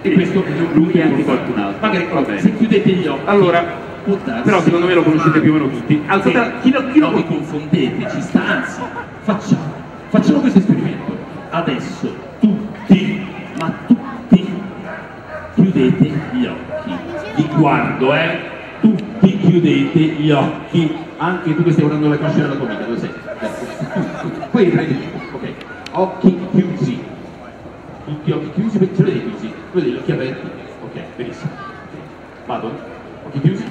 E questo lui è anche qualcun altro. Magari se chiudete gli occhi. Allora, però secondo me lo conoscete più o meno tutti. Chi lo confondete, ci sta, anzi, facciamo questo esperimento. Adesso tutti, ma tutti, chiudete gli occhi. Vi guardo, tutti chiudete gli occhi. Anche tu che stai guardando le cosce della tua amica, dove sei? Poi riprendi, ok. Occhi chiusi. Tutti occhi chiusi, ce li vedete chiusi? Vedete gli occhi aperti? Ok, benissimo. Vado? Occhi chiusi?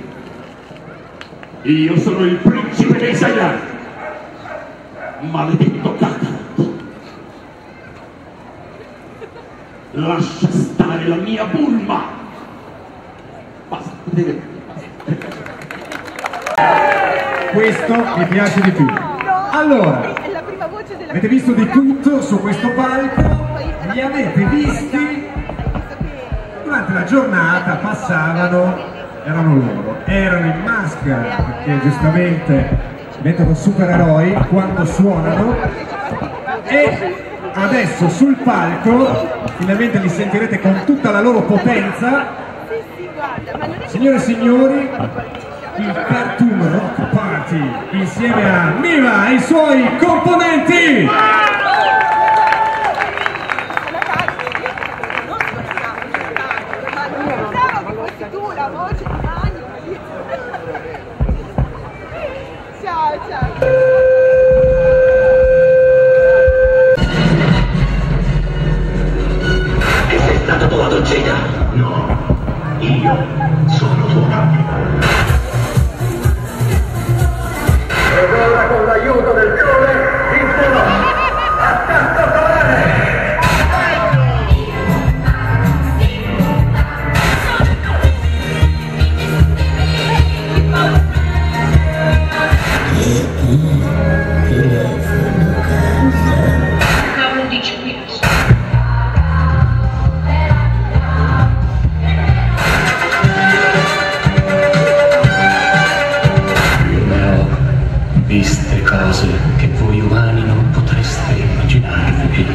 Io sono il principe dei Saiyan! Maledetto Kakarot! Lascia stare la mia Bulma! Basta, potete vedere. Questo mi piace di più. Allora, avete visto di tutto su questo palco, li avete visti durante la giornata, passavano, erano loro, erano in maschera perché giustamente diventano supereroi quando suonano, e adesso sul palco finalmente li sentirete con tutta la loro potenza. Signore e signori, il Cartoon Rock Party insieme a Miva e i suoi componenti! E sei stato tu ad uccidere? No, io sono tuo padre. Ed ora con l'aiuto del sole vincerò! Attacco solare! Cavolo dici qui? Viste cose che voi umani non potreste immaginarvi.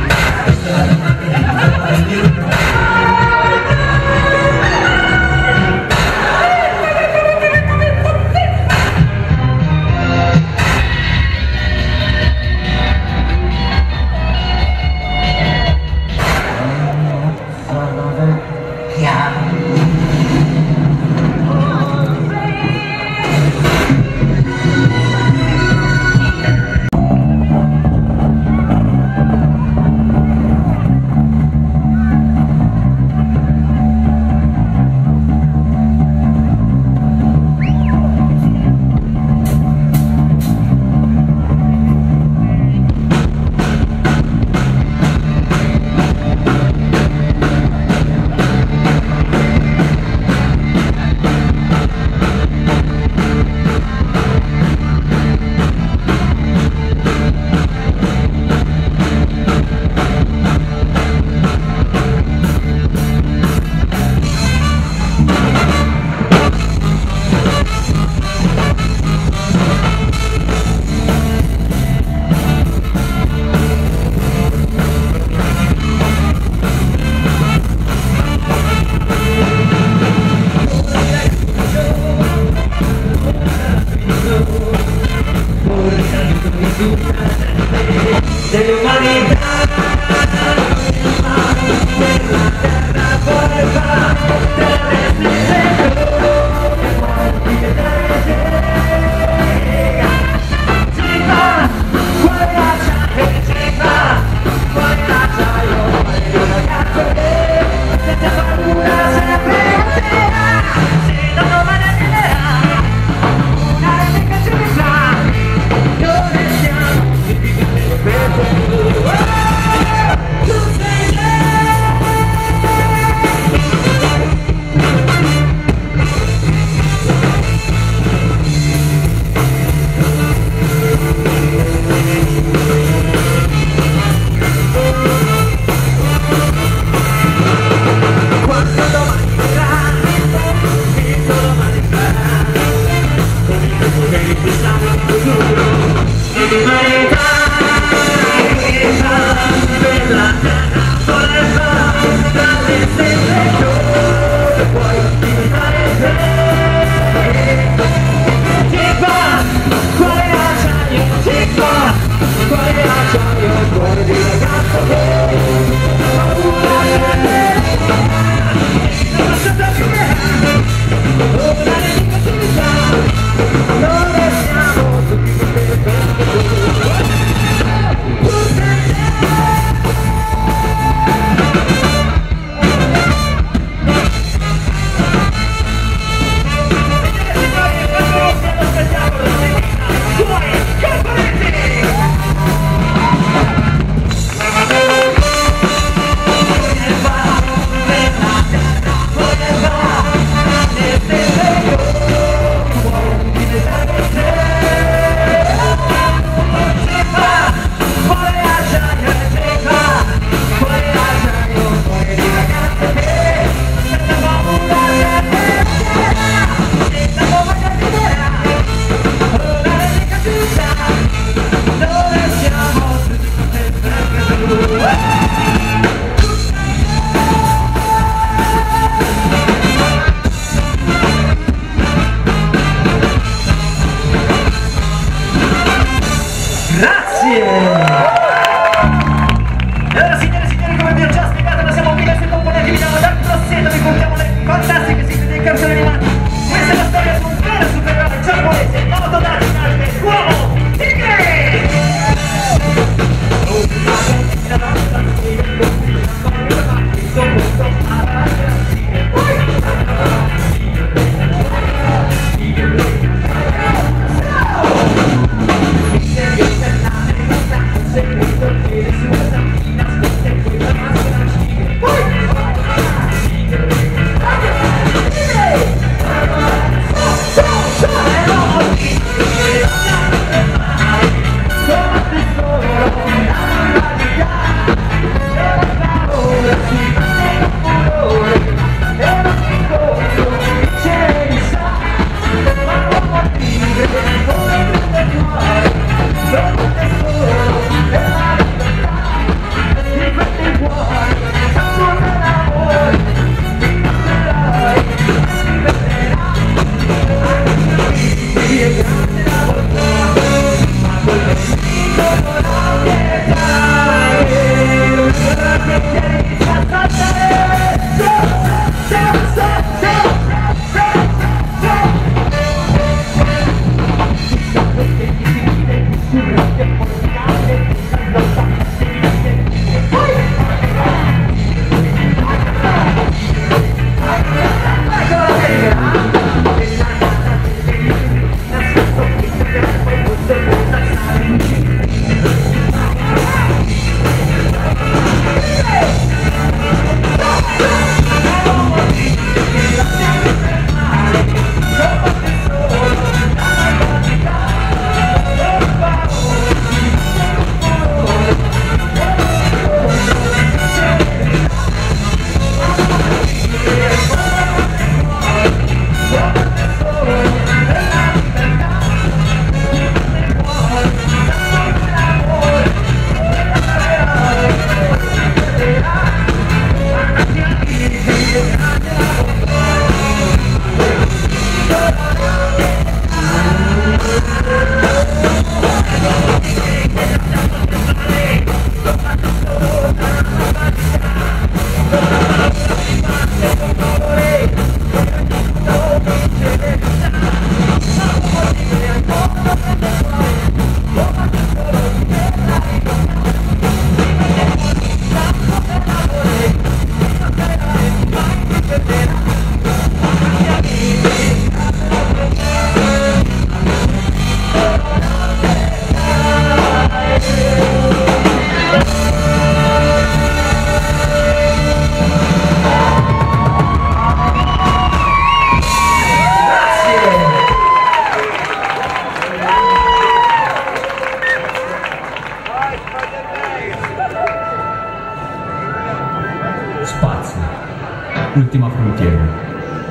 Ultima frontiera.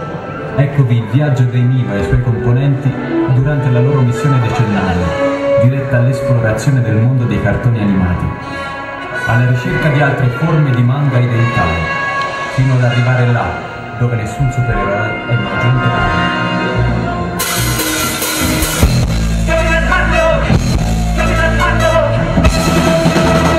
Eccovi il viaggio dei Miva e i suoi componenti durante la loro missione decennale, diretta all'esplorazione del mondo dei cartoni animati, alla ricerca di altre forme di manga identitari, fino ad arrivare là, dove nessun supereroe è mai giunto. Come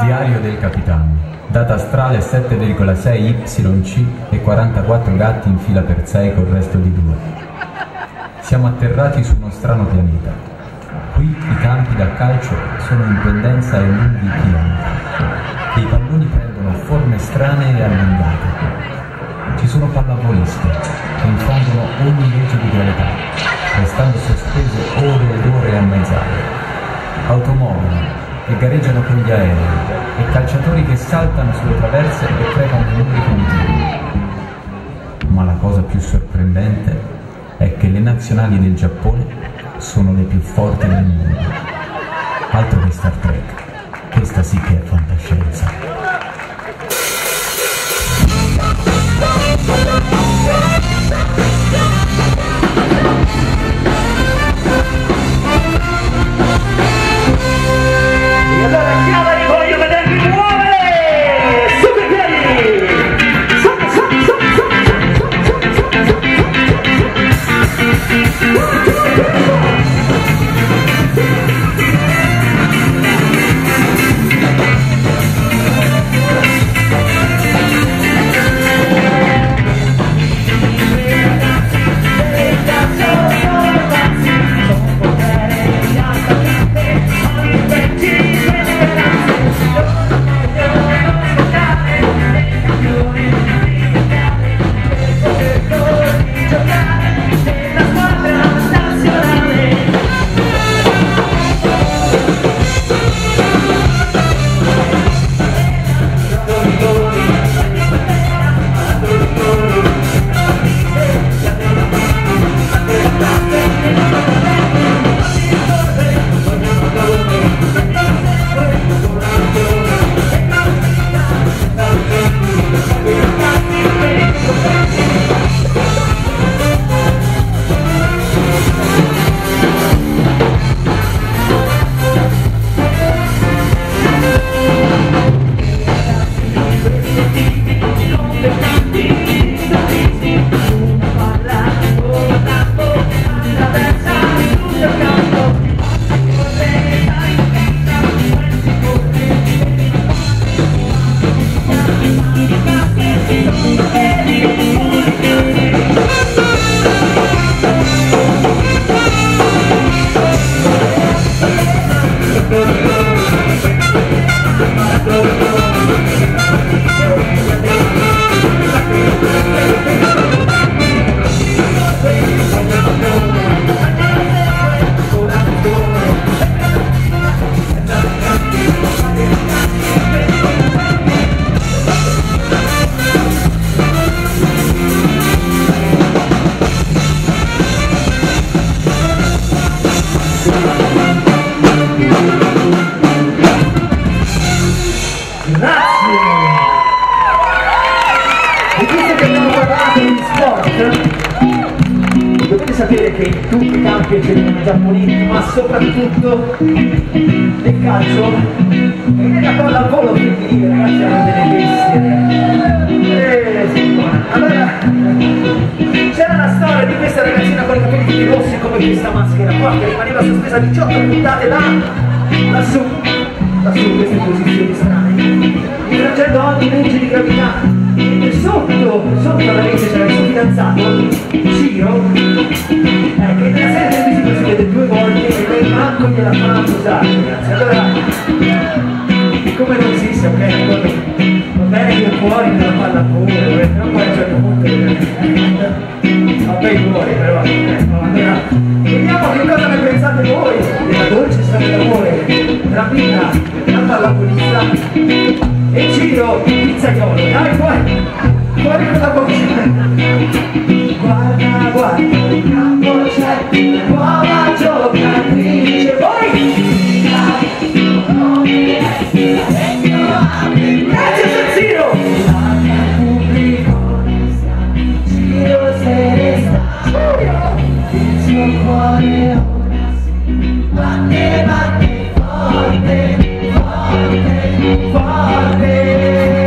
Diario del capitano. Data astrale 7,6 YC e 44 gatti in fila per 6 col resto di 2. Siamo atterrati su uno strano pianeta. Qui i campi da calcio sono in pendenza e lunghi chilometri. I palloni prendono forme strane e allungate. Ci sono pallavoliste che infrangono ogni legge di gravità, restando sospese ore ed ore a mezz'aria. Automobili che gareggiano con gli aerei e calciatori che saltano sulle traverse e creano numeri continui. Ma la cosa più sorprendente è che le nazionali del Giappone sono le più forti del mondo. Altro che Star Trek, questa sì che è fantascienza. Dovete sapere che in tutti i campi c'erano giapponesi, ma soprattutto nel calcio e nella palla al volo, quindi ragazzi erano delle bestie. Allora c'era la storia di questa ragazzina con i capelli rossi come questa maschera qua che rimaneva sospesa 18 puntate lassù, queste posizioni strane, infrangendo ogni legge di gravità. E sotto la legge c'era il suo fidanzato, Ciro, che nella serie televisiva si vede 2 volte e lei manco gliela fa posare, ragazzi. Allora, come non esiste, ok, d'accordo? Va bene che fuori me la palla pure, però poi a un certo punto va bei fuori, però allora, vediamo che cosa ne pensate voi della dolce storia d'amore tra Mina, la pallavolista, e Ciro, pizzaiolo. Dai, fuori con la voce. Guarda, guarda, in campo c'è una nuova giocatrice. Grazie Ciro. Ciro se ne sta, il suo cuore ora si batte forte, forte, forte.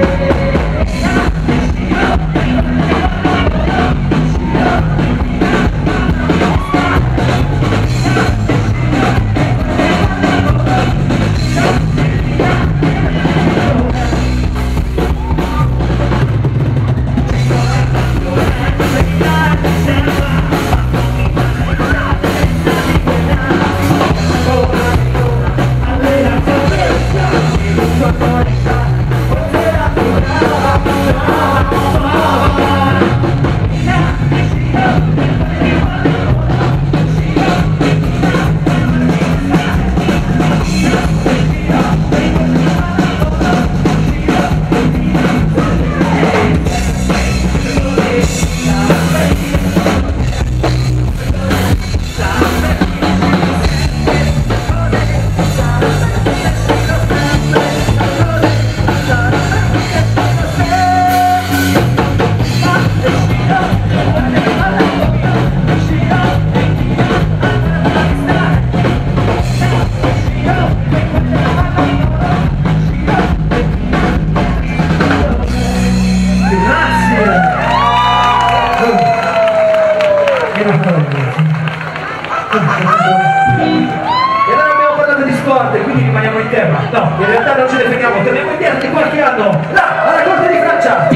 No, in realtà non ce ne freghiamo, torniamo indietro di qualche anno, là, alla corte di Francia!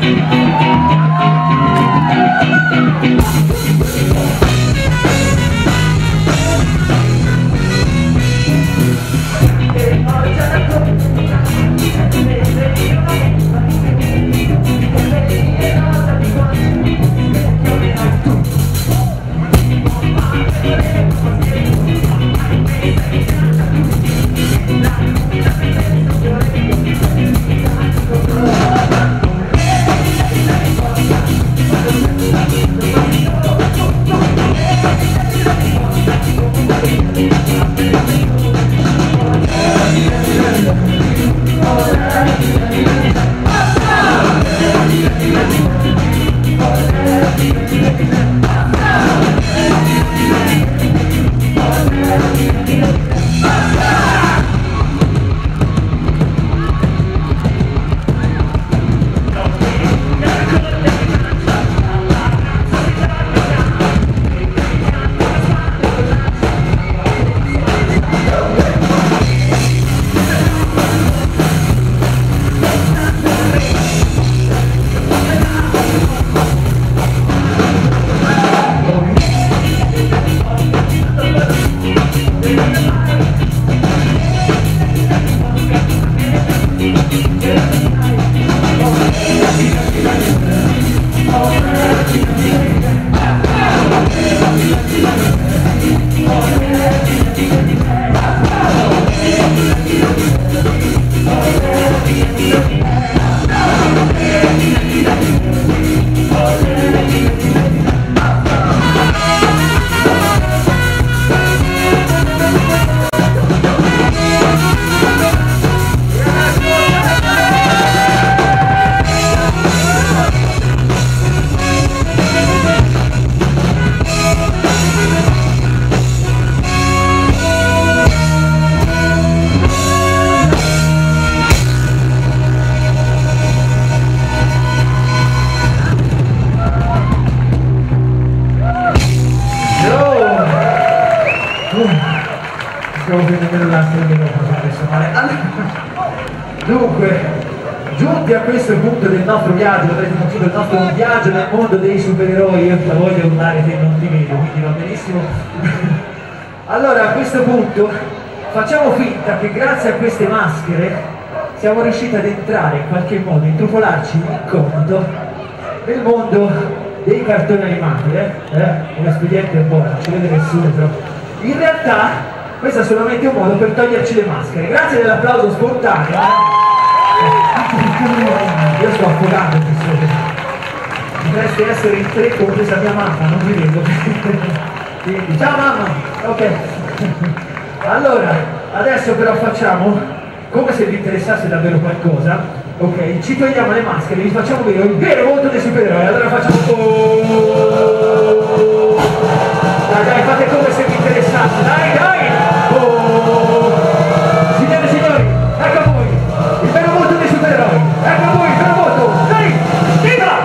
Dunque, giunti a questo punto del nostro viaggio, avrete fatto il nostro viaggio nel mondo dei supereroi, io la voglio urlare che non ti vedo, quindi va benissimo. Allora, a questo punto facciamo finta che grazie a queste maschere siamo riusciti ad entrare in qualche modo, intrufolarci incomodo nel mondo dei cartoni animati, l'espediente è buono, non ci vede nessuno, però in realtà questo è solamente un modo per toglierci le maschere. Grazie dell'applauso spontaneo. Io sto affogando in questo momento. Dovreste essere in tre, compresa mia mamma, non vi vedo. Quindi, ciao mamma! Ok. Allora, adesso però facciamo, come se vi interessasse davvero qualcosa, ok, ci togliamo le maschere, vi facciamo vedere il vero volto dei supereroi. Allora facciamo... Dai, fate come se vi interessasse, dai! Signore e signori, ecco a voi il vero volto dei supereroi, ecco a voi il vero volto dei Diva!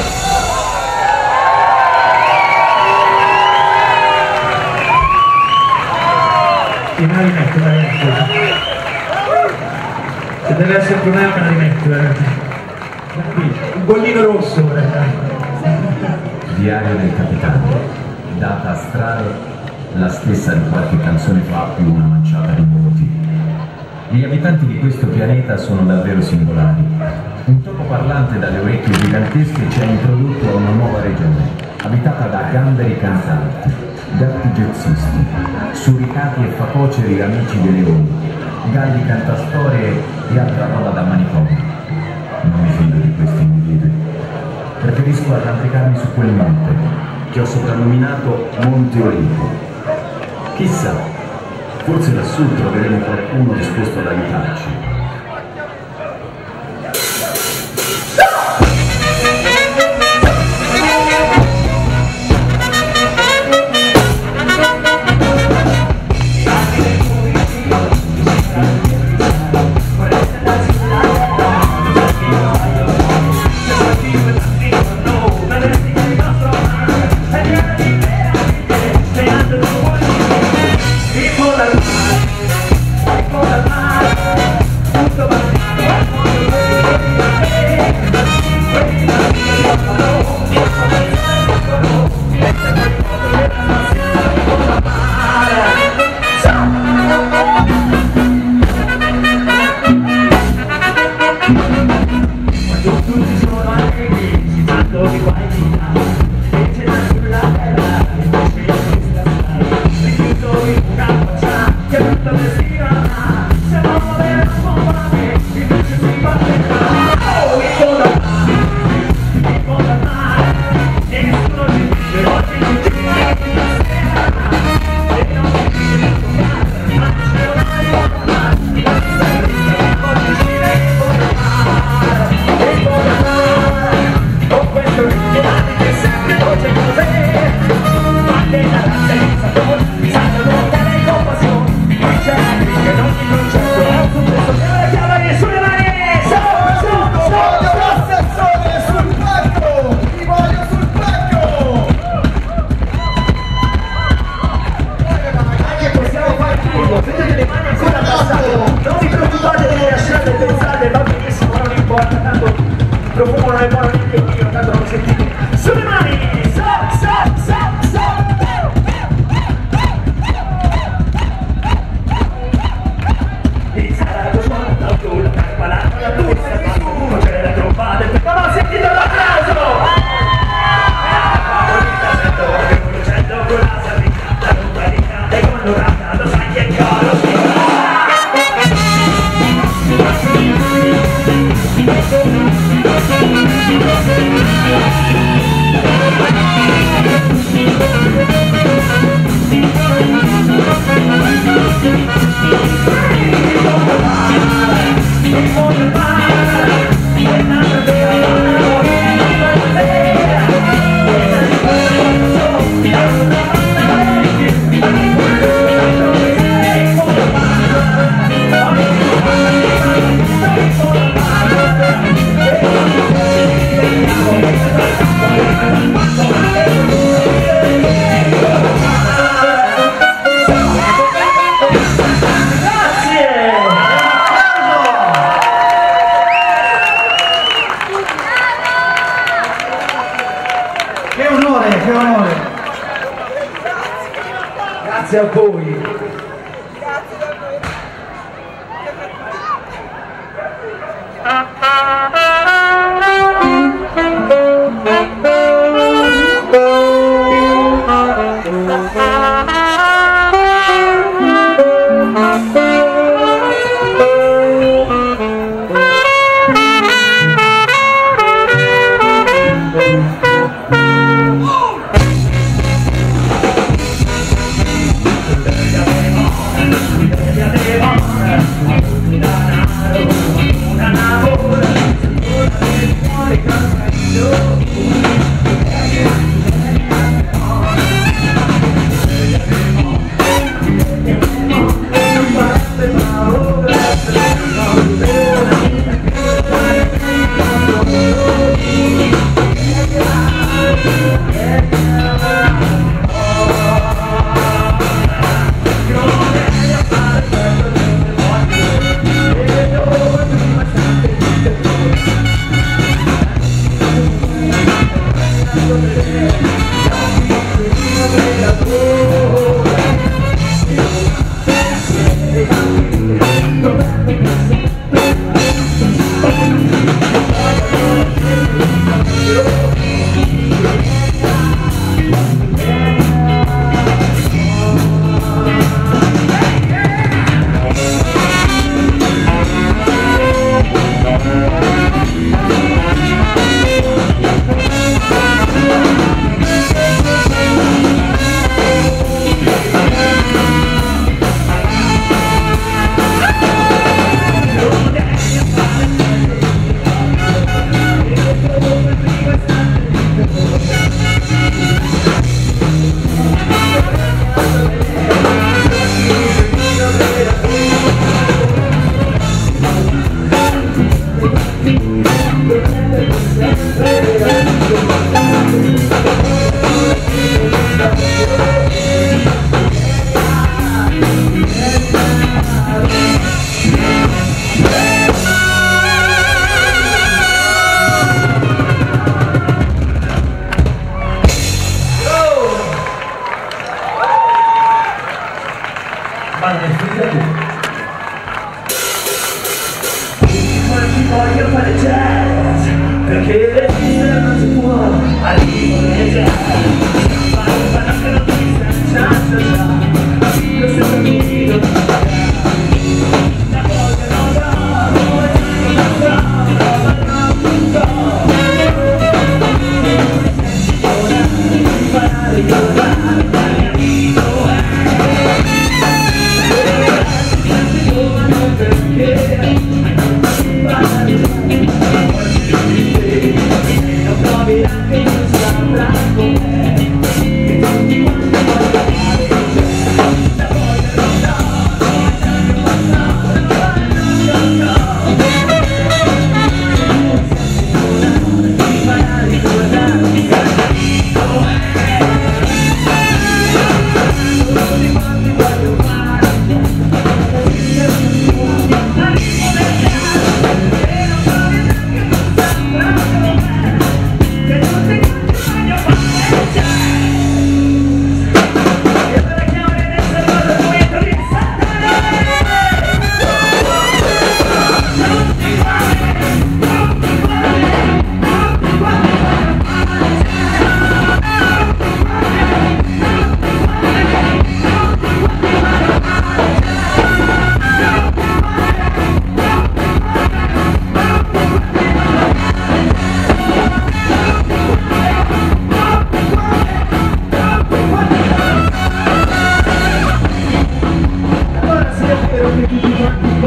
Sì, me la rimetto, se deve essere un problema me la rimetto, un bollino rosso. Diario del capitano, data astrale la stessa di qualche canzone fa, più una manciata di voti. Gli abitanti di questo pianeta sono davvero singolari. Un topo parlante dalle orecchie gigantesche ci ha introdotto a una nuova regione, abitata da gamberi cantanti, gatti jazzisti, suricati e facoceri amici dei leoni, galli cantastorie e altra roba da manicomio. Non mi fido di questi individui. Preferisco arrampicarmi su quel monte, che ho soprannominato Monte Olimpo. Chissà, forse lassù troveremo qualcuno disposto ad aiutarci. People are le mani ancora passato. Non vi preoccupate, non lasciate pensare, va benissimo, non importa, tanto il profumo non è buono neanche io, tanto non sentite. Sulle mani, che onore! Grazie a voi! Voglio fare jazz, perché resistere non si può, arrivo nel jazz, ma che non ti sta, questo è il mio la voglio non do, non provi anche non saprà com'è.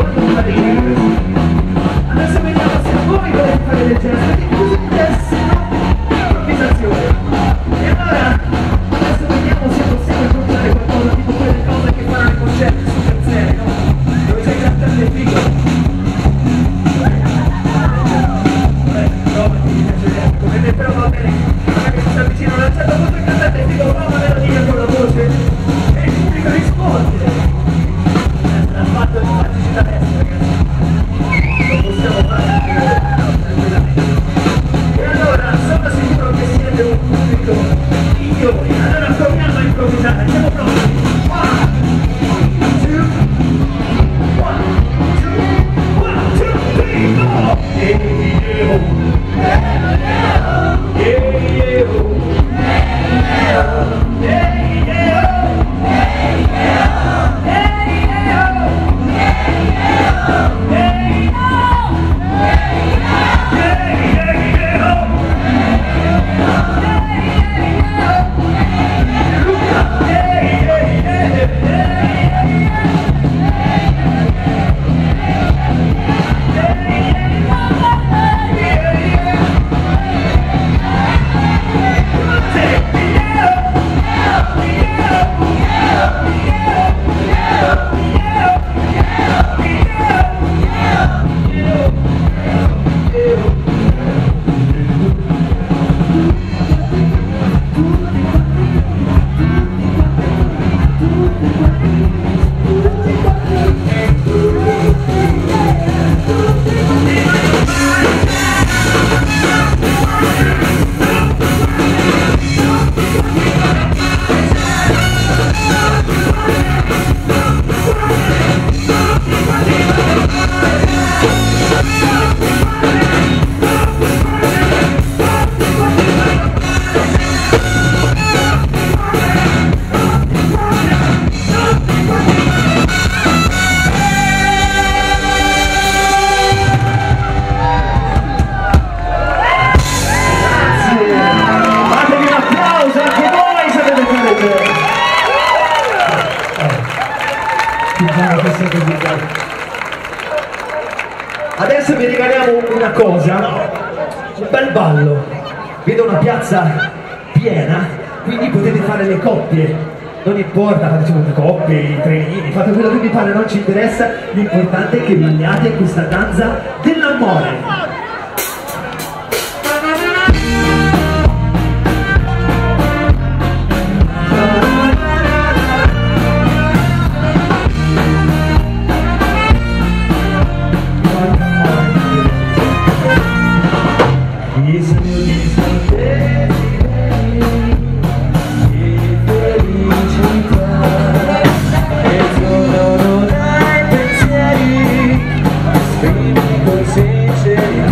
voglio fare genere. Adesso vediamo se voi volete fare del genere, perché così tessero improvvisazione. E allora, adesso vediamo se possiamo incontrare qualcosa tipo quelle cose che fanno i concerti super seri, no? Dove c'è il cantante figo. Come me, però va bene, che si avvicina a un certo punto il cantante figo fa una melodia con la voce e il pubblico risponde. L'ha fatto di farci da destra, ragazzi. Lo possiamo fare tranquillamente. E allora sono sicuro che siete un pubblico migliore. Allora proviamo a improvvisare, siamo pronti. 1, 2, 3, go! Adesso vi regaliamo una cosa, un bel ballo. Vedo una piazza piena, quindi potete fare le coppie. Non importa, fate le coppie, i trenini, fate quello che vi pare, non ci interessa. L'importante è che balliate questa danza dell'amore. Con sincerità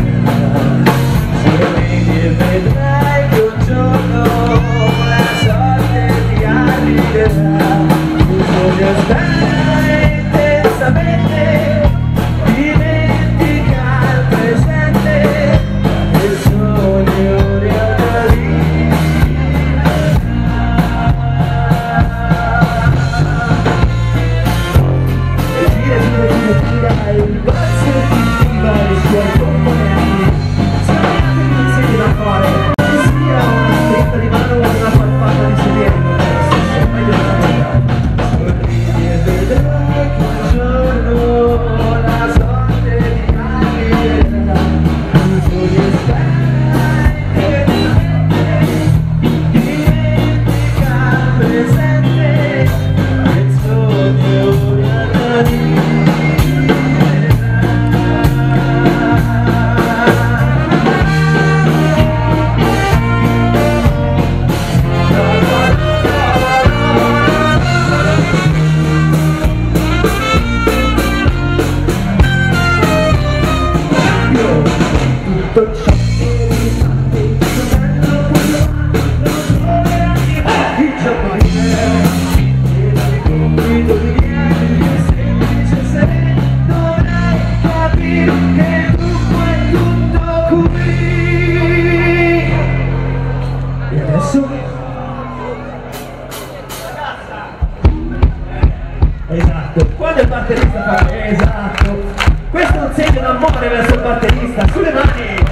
batterista fa esatto. Questo è un segno d'amore verso il batterista, sulle mani.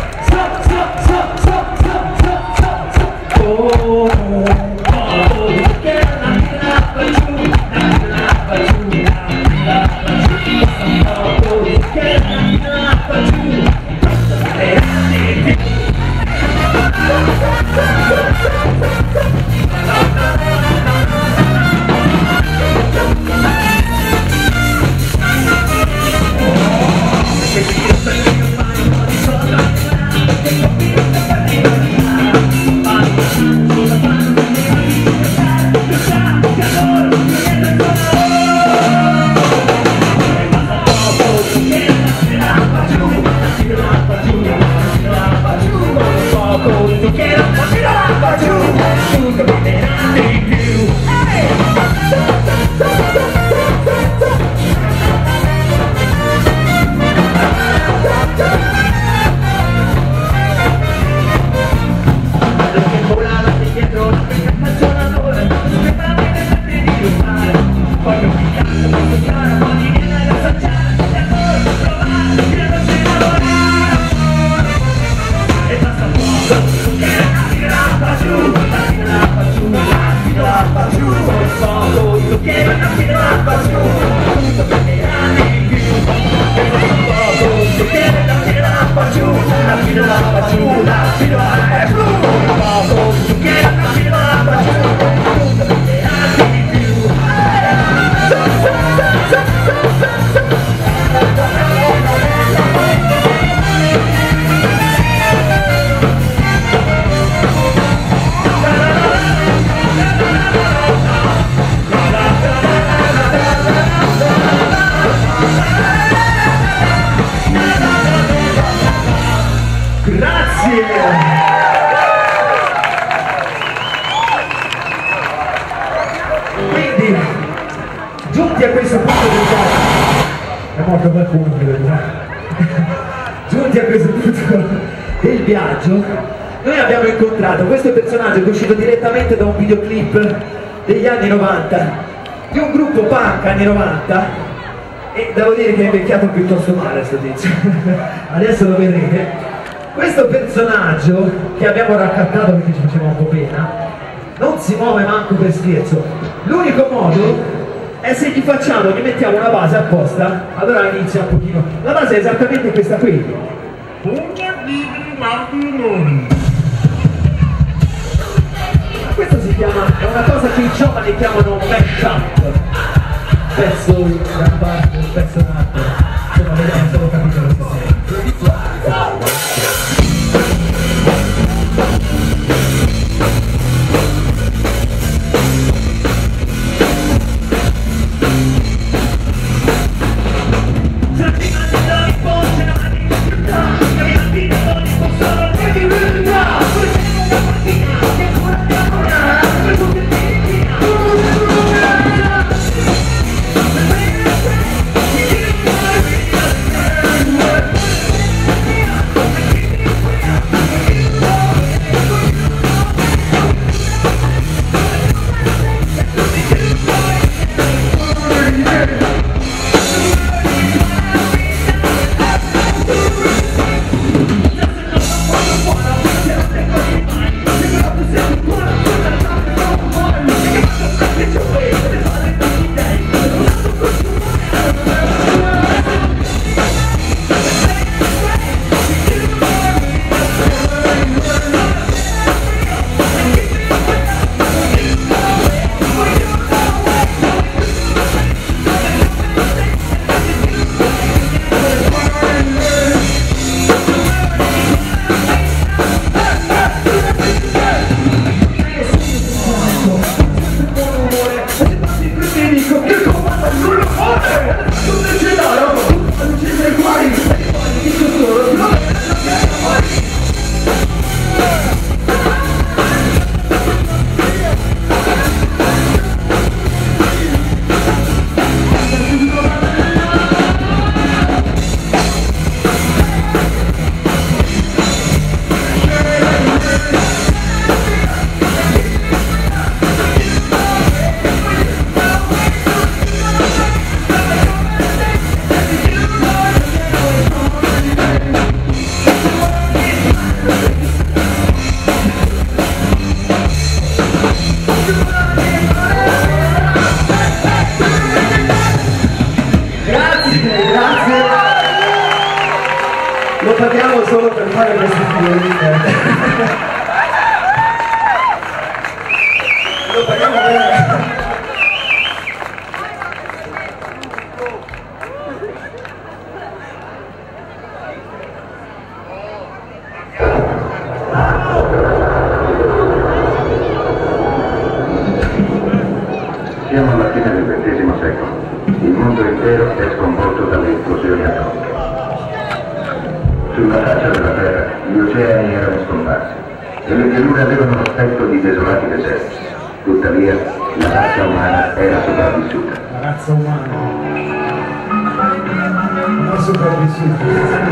Quindi, giunti a questo punto del viaggio, è morto qualcuno, giunti a questo punto del viaggio, noi abbiamo incontrato questo personaggio che è uscito direttamente da un videoclip degli anni 90, di un gruppo punk anni 90, e devo dire che è invecchiato piuttosto male sto tizio. Adesso lo vedrete. Questo personaggio che abbiamo raccattato perché ci faceva un po' pena non si muove manco per scherzo. L'unico modo è se gli mettiamo una base apposta, allora inizia un pochino. La base è esattamente questa qui. Questo si chiama, è una cosa che i giovani chiamano match-up, pezzo da parte, un pezzo da parte. Insomma, vediamo se lo capite lo stesso. paghiamo solo per fare queste figurine. Lo paghiamo bene. Siamo alla fine del XX secolo. Il mondo intero è sconvolto dalle esplosioni atomiche. Sulla faccia della Terra gli oceani erano scomparsi e le pianure avevano l'aspetto di desolati deserti. Tuttavia, la razza umana era sopravvissuta. La razza umana non è sopravvissuta.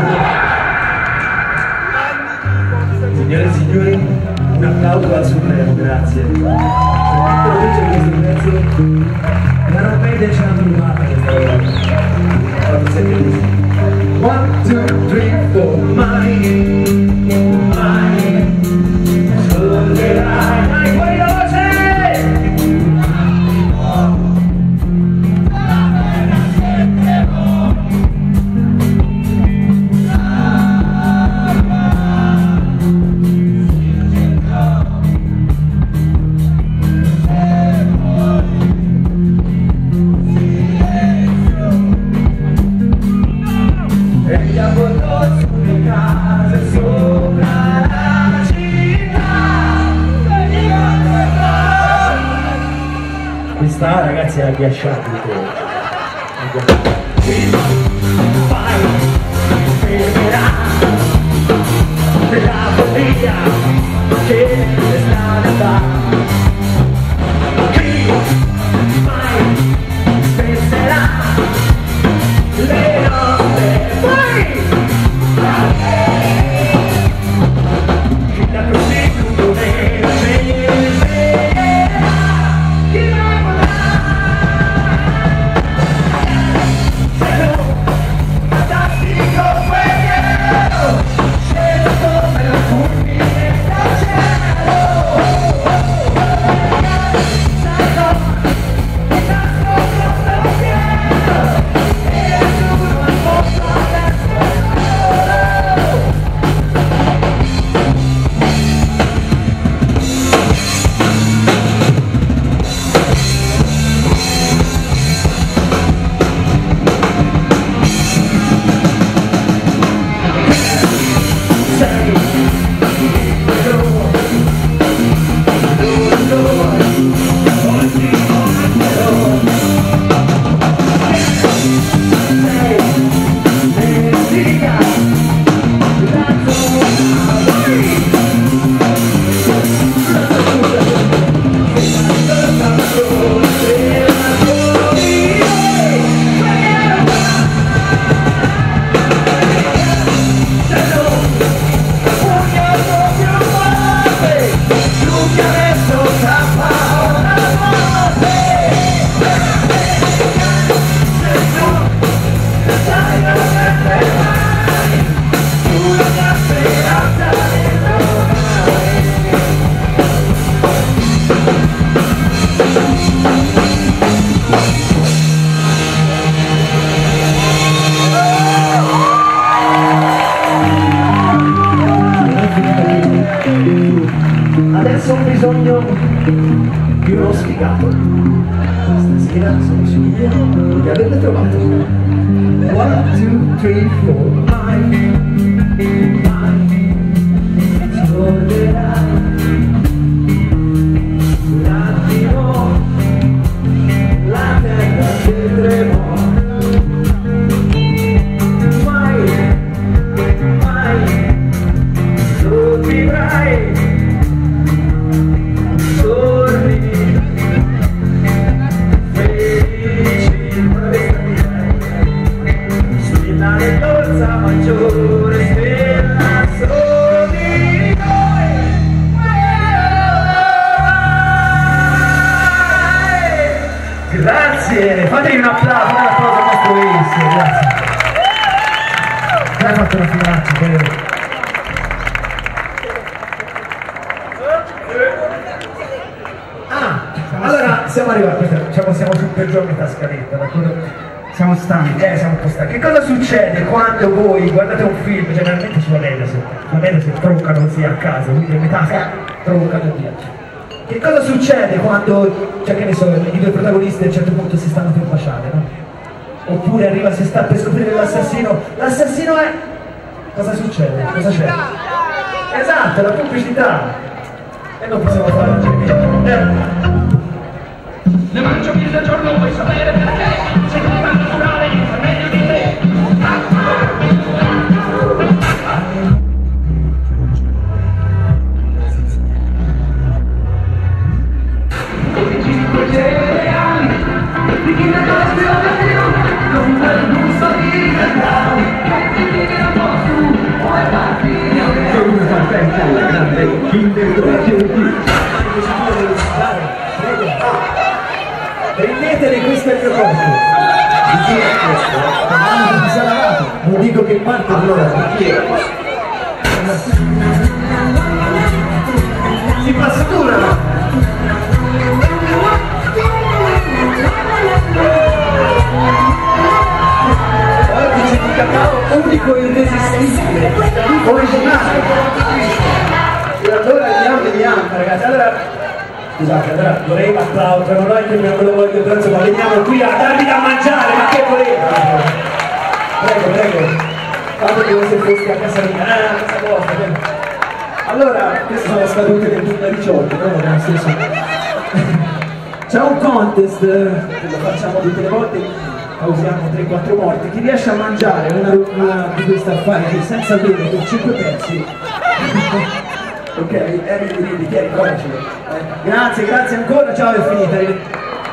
Signore e signori, un applauso al Supremo, grazie. Questo pezzo, la Ropede ce l'hanno rubata questa volta. 1, 2, 3, 4, mai, sollerai, mai, fuori la voce! Questa ragazzi è agghiacciata di la follia che le strade fa. Chi mai penserà le notte poi la così come la adesso ho bisogno di uno sfigato. Stasera sono sicuro di averlo trovato. 1, 2, 3, 4. Scorderai un attimo la terra che tremò. Mai lo vivrai. Maggiore stella solo di noi. Grazie, fatevi un applauso al nostro Ace, grazie. Hai fatto una finaccia, vero? Allora siamo arrivati, siamo sul peggiore metà scaletta, d'accordo? Siamo stanchi, siamo un po' stanchi. Che cosa succede quando voi guardate un film? Generalmente sulla Mediaset troncano così a casa, quindi a metà troncano via. Che cosa succede quando, cioè che ne so, i due protagonisti a un certo punto si stanno per baciare, no? Oppure arriva, si sta per scoprire l'assassino è... Cosa succede? Cosa c'è? Esatto, la pubblicità! E non possiamo fare ne mangio 1000 al giorno, vuoi sapere perché? Sei un po' naturale, niente meglio di te. Come 5 cereali, di chi ne conosce la versione, con quel gusto di cacao, che ti non posso, puoi partire. Con una partenza alla grande, Kinder Dove prendetene, questo è il mio corpo. Di chi è questo? Non si è lavato. Non dico che parte di loro. Di chi è questo? Si pasturano. Oggi c'è di cacao unico e irresistibile. Originale. E allora vediamo ragazzi. Allora... Scusate, allora vorrei un applauso, non è che me lo voglio dire, ma veniamo qui a darvi da mangiare, ma che volete? Prego, fate come se fossi a casa mia, a casa vostra, prego. Allora, queste sono scadute del 2018, no? Nel senso... C'è un contest, che lo facciamo tutte le volte, causiamo 3-4 morti, chi riesce a mangiare una di queste affari senza bere con 5 pezzi... Ok, ridi, tieni, provaci. Grazie ancora, ciao, è finita.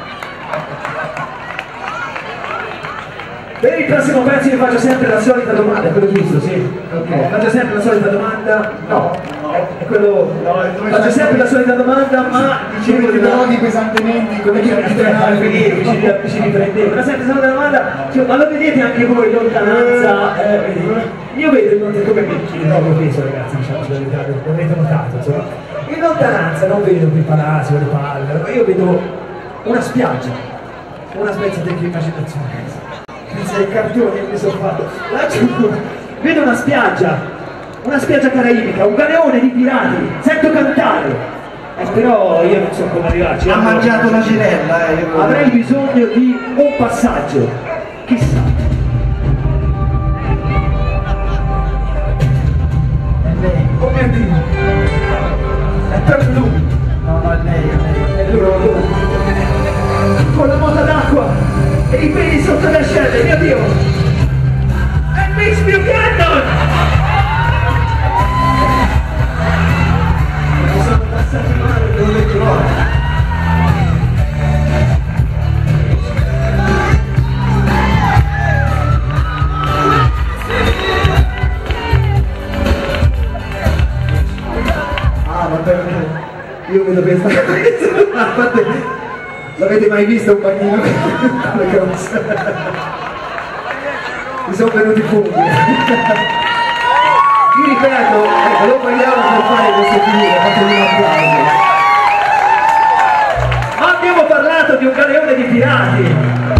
Per il prossimo pezzo vi faccio sempre la solita domanda, è quello giusto, sì? Ok, faccio sempre la solita domanda, no, è quello... Faccio sempre la solita domanda, ma dicevo di droghi pesantemente, come ci riprendevo. La sempre la solita domanda, ma lo vedete anche voi, lontananza? Io vedo come picchi, no, l'ho peso ragazzi, diciamo, l'avrete notato, insomma. In lontananza non vedo qui palazzi o le palle, ma io vedo una spiaggia, una spezza di immaginazione. Pensa ai cartoni che mi sono fatto. Vedo una spiaggia caraibica, un galeone di pirati, sento cantare. Però io non so come arrivarci. Ha mangiato una girella, Avrei bisogno di un passaggio, chissà. Oh mio Dio! È proprio lui! No, è lei. È lui! Con la mota d'acqua e i peli sotto le ascelle, mio Dio! È Mitch Buchanan! Mi sono passati male, non le trovo! Io vedo questa cosa, l'avete mai visto un bagnino con le grosse? Mi sono venuti i funghi. Io ripeto, ecco, lo vogliamo per fare queste figure, fatevi un applauso. Ma abbiamo parlato di un galeone di pirati.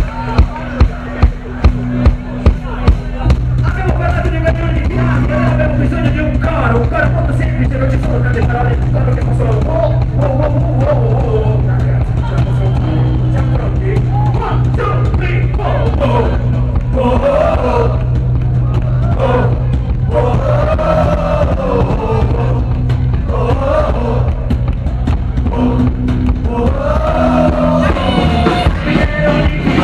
Abbiamo parlato di un galeone di pirati, allora abbiamo bisogno di un coro molto semplice, non ci sono tante parole, un coro che fa solo ragazzi, siamo pronti? 1, 2, 3, oh.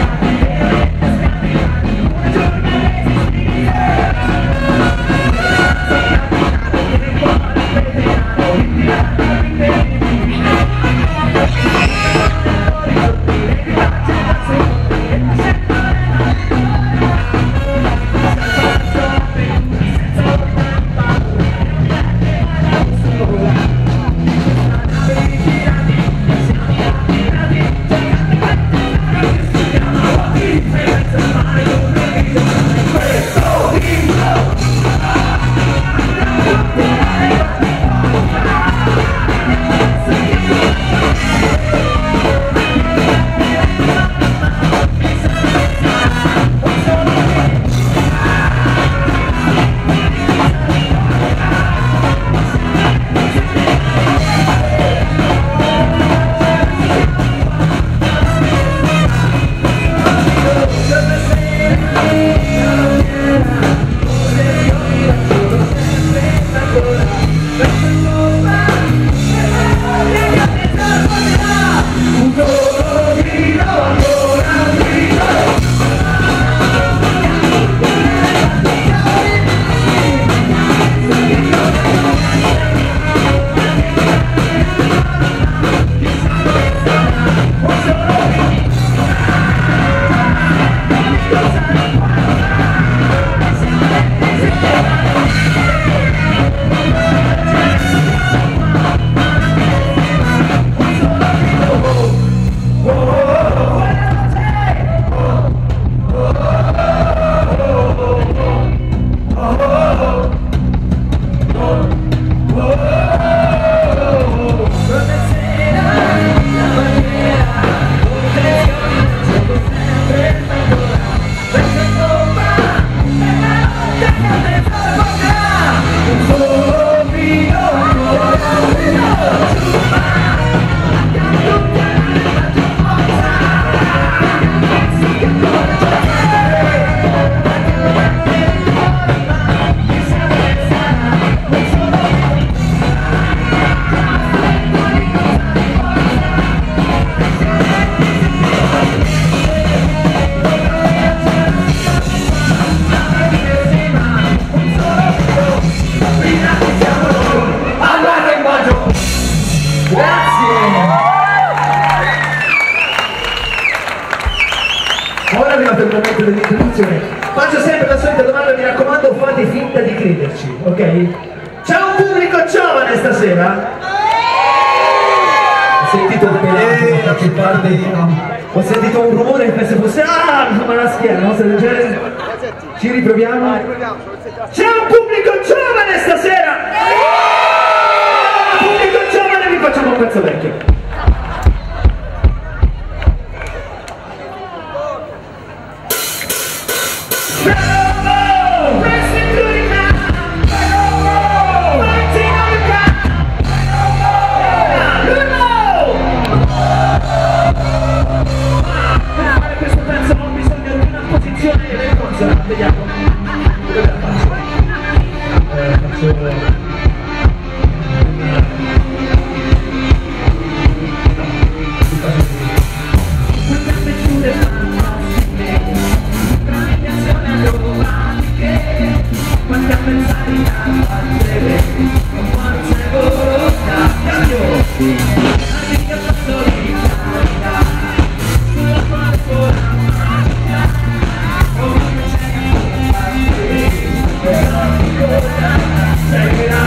attenzione, faccio sempre la solita domanda, mi raccomando, fate finta di crederci, ok? C'è un pubblico giovane stasera? Ho sentito il pelato da qualche parte, no? Ho sentito un rumore che penso fosse come la schiena, una cosa del genere. Ci riproviamo? C'è un pubblico giovane stasera? Pubblico giovane, vi facciamo un pezzo vecchio. Vediamo. Dove la faccio? Take it out.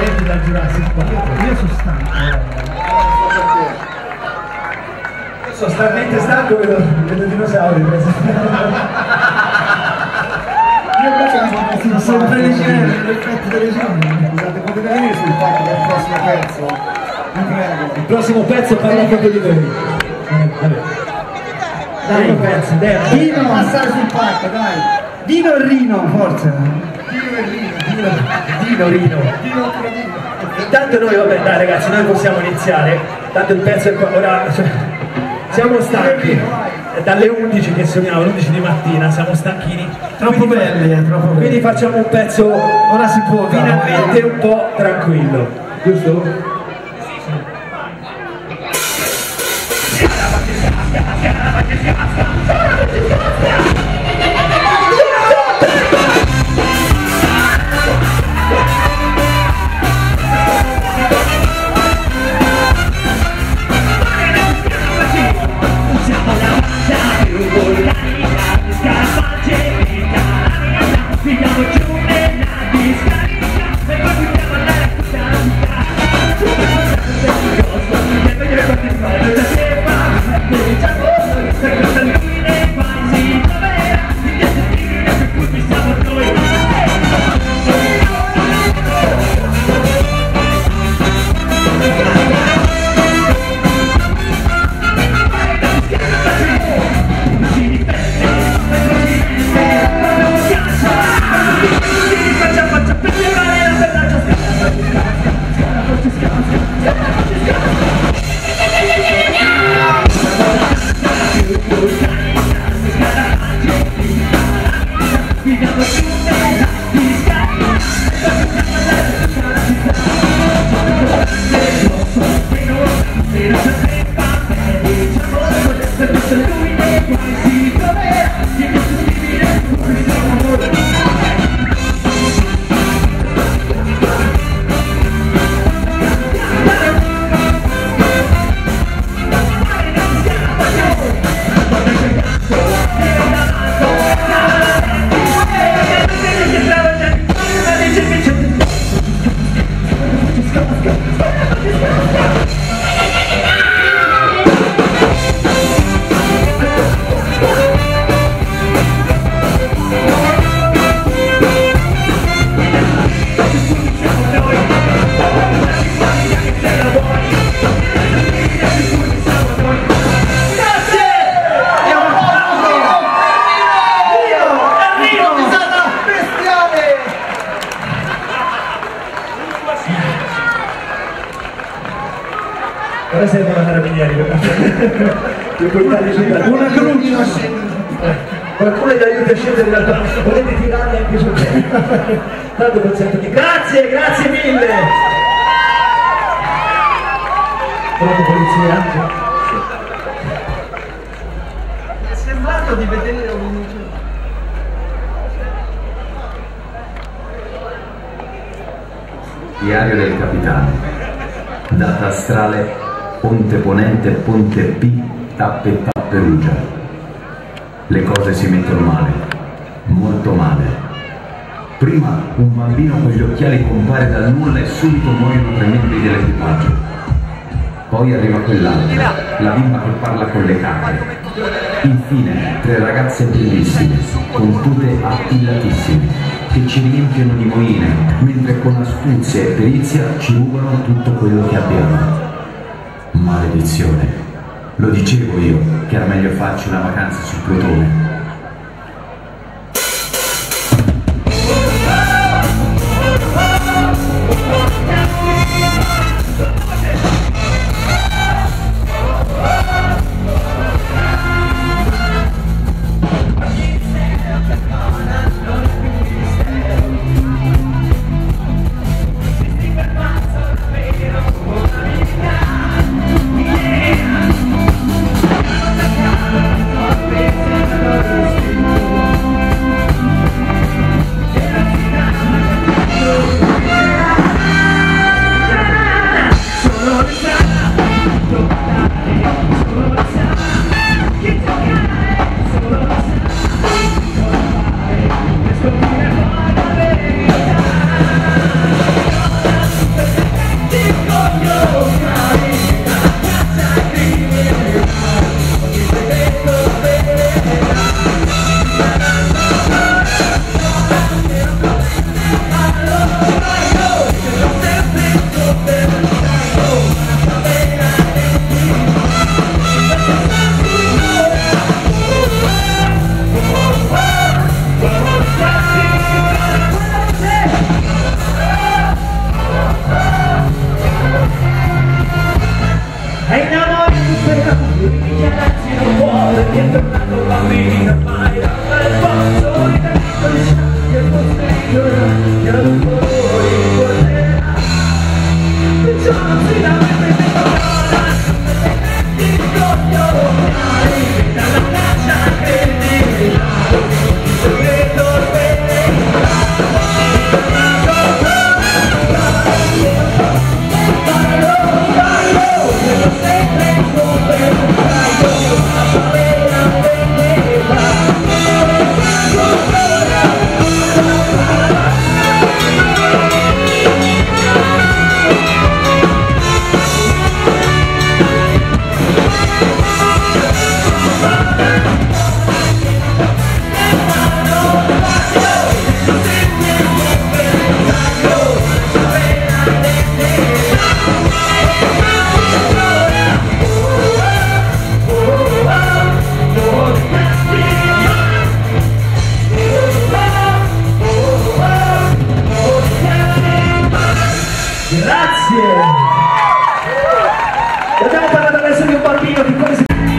parenti da Jurassic Park. Io sono stanco. Sono talmente stanco che vedo dinosauri preso. Io invece sono sempre leggero, l'effetto delle gemme. Scusate, potete venire sul palco del prossimo pezzo? Vi prego. Il prossimo pezzo parla proprio di voi. Dai, un pezzo, dai. Dino, passare sul palco, dai. Dino e Rino, forza. Dino e Rino. Dino, Rino. Dino e Rino. Intanto noi, vabbè, dai ragazzi, noi possiamo iniziare. Tanto il pezzo è qua, ora siamo stanchi. È dalle 11 che suoniamo, alle 11 di mattina, siamo stanchini. Troppo belli, troppo belli. Quindi facciamo un pezzo Ora si può finalmente un po' tranquillo, giusto? Ora servono carabinieri per portarli su una croce. Qualcuno gli aiuta a scendere dal palco, potete tirarli anche sul tempo. Tanto consento di grazie, grazie mille. Pronto polizia? Mi è sembrato di vedere un... Diario del capitano. Data astrale Ponte Ponente, Ponte P, Tappe Tapperugia. Le cose si mettono male, molto male. Prima un bambino con gli occhiali compare dal nulla e subito muoiono 3 membri dell'equipaggio. Poi arriva quell'altra, la bimba che parla con le carte. Infine 3 ragazze bellissime, con tute attillatissime, che ci riempiono di moine, mentre con astuzia e perizia ci rubano tutto quello che abbiamo. Maledizione, lo dicevo io che era meglio farci una vacanza sul Plutone. Yeah. Abbiamo parlato adesso di un bambino, di come si...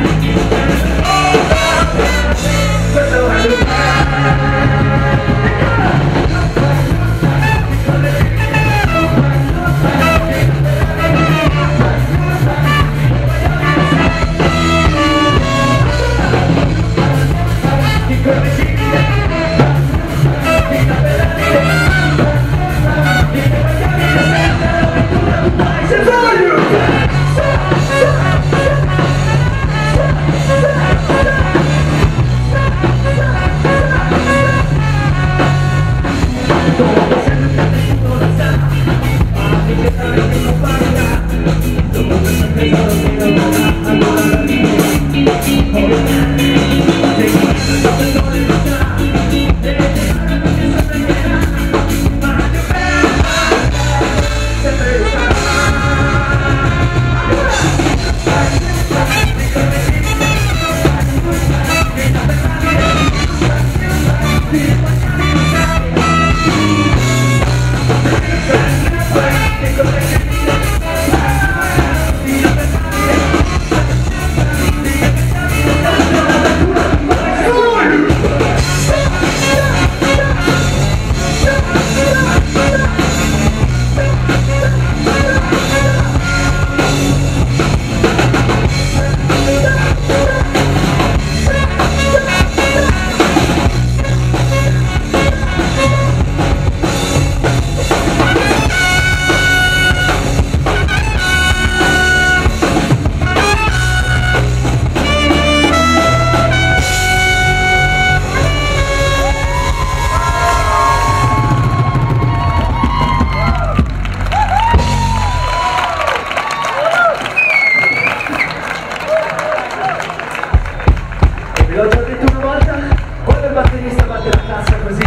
L'ho già detto una volta, quando il batterista batte la cassa così,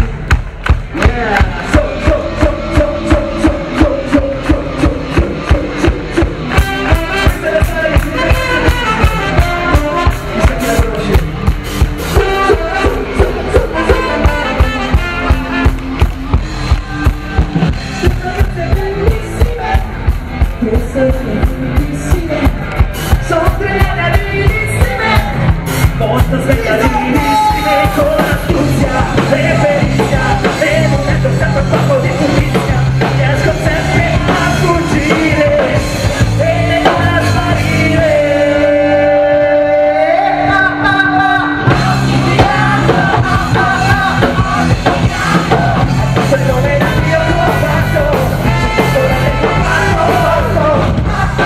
questa è la storia di mi sa che la conoscete. Sono tre bellissime, molto svegliatissime, con astuzia e perizia, e momento sempre un po' di pulizia, riesco sempre a fuggire e a sparire. Se non era io l'ho fatto, ora ne ho fatto.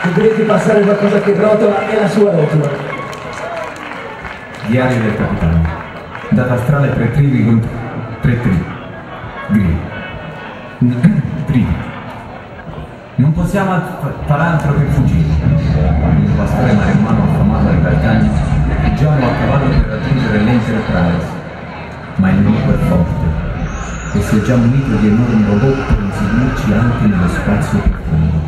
dovete passare qualcosa che rotola e la sua rotola. Diario del capitano. Data astrale 3 tri. Non possiamo far altro che fuggire. Il pastore maremmano affamato ai Balcani viaggiamo a cavallo per raggiungere l'Enterprise. Ma il nemico è forte e si è già munito di enormi robot per inseguirci anche nello spazio profondo.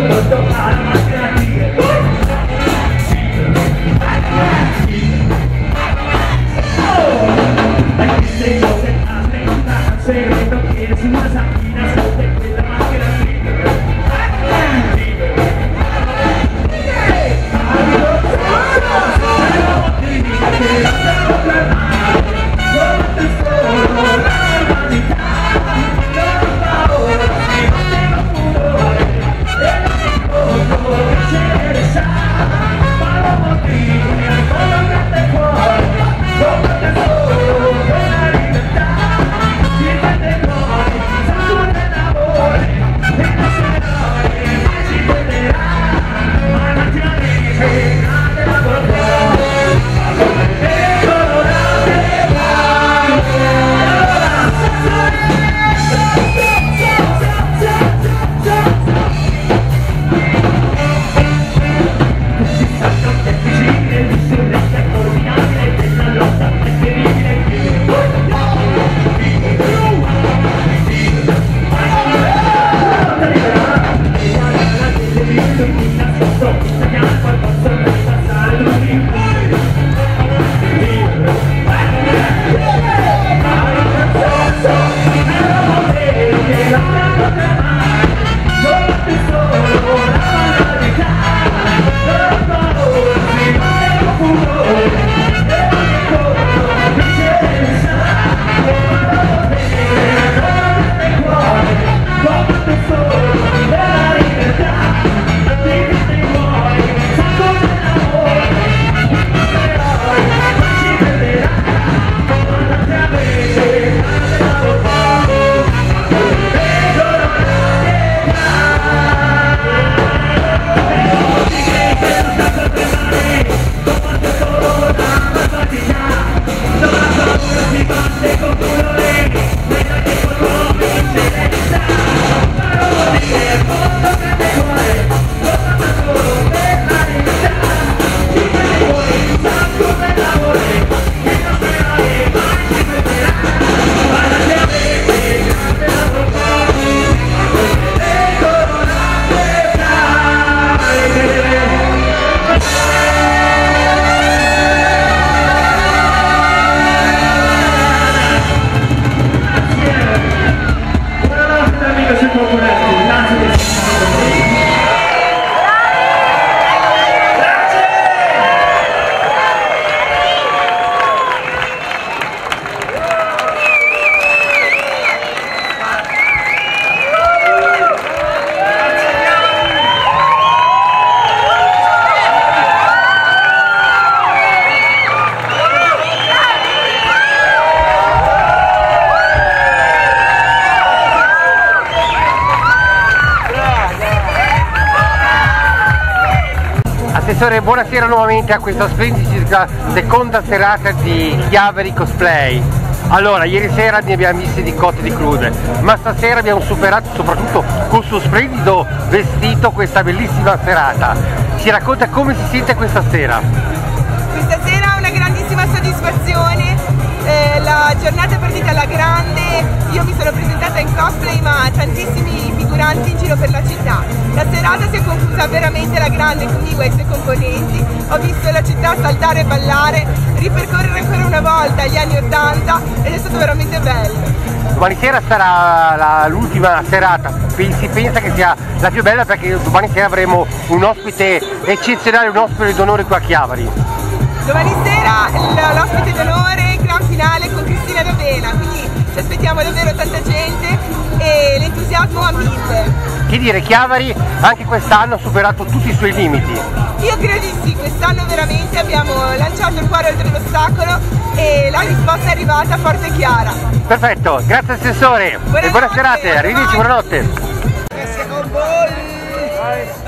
Assessore, buonasera nuovamente a questa splendida seconda serata di Chiavari Cosplay. Allora, ieri sera ne abbiamo visti di cotte e di crude, ma stasera abbiamo superato soprattutto col suo splendido vestito questa bellissima serata. Ci racconta come si sente questa sera? Questa sera è una grandissima soddisfazione, la giornata è partita alla grande, io mi sono presentata in cosplay ma tantissimi figuranti in giro per la città. La serata si è conclusa veramente alla grande con i suoi componenti, ho visto la città saltare e ballare, ripercorrere ancora una volta gli anni 80 ed è stato veramente bello. Domani sera sarà l'ultima serata, si pensa che sia la più bella perché domani sera avremo un ospite eccezionale, un ospite d'onore qua a Chiavari. Domani sera l'ospite d'onore, gran finale con Cristina D'Avena, quindi ci aspettiamo davvero tanta gente e l'entusiasmo a 1000. Che dire, Chiavari anche quest'anno ha superato tutti i suoi limiti. Io credo di sì, quest'anno veramente abbiamo lanciato il cuore oltre l'ostacolo e la risposta è arrivata forte e chiara. Perfetto, grazie Assessore e buona serata, arrivederci, buonanotte.